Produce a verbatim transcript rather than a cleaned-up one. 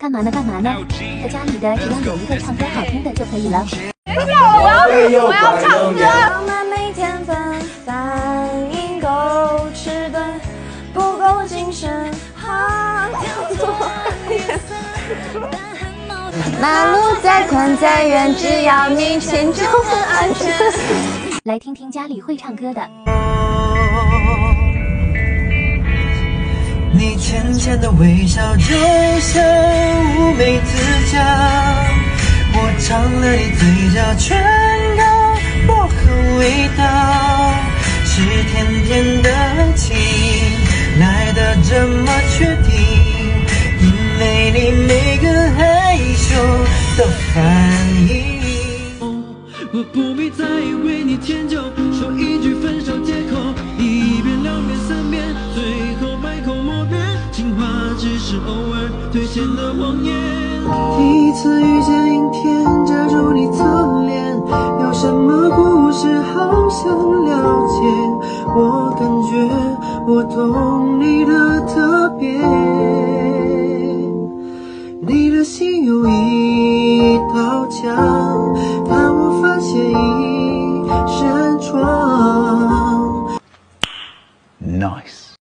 干嘛呢？干嘛呢？在家里的只要有一个唱歌好听的就可以了。 我要我要唱歌。 浪漫没天分，反应够迟钝，不够谨慎。哈，马路再宽再远，只要你牵就很安全。 来听听家里会唱歌的。 你浅浅的微笑就像乌梅子酱，我尝了你嘴角全靠薄荷味道，是甜甜的情来得这么确定，因为你每个害羞的反应。 我不必再为你迁就，说一句分手借口，一遍两遍三遍，最后百口莫辩，情话只是偶尔兑现的谎言。 第一次遇见阴天，遮住你侧脸，有什么故事好想了解，我感觉我懂你的特别。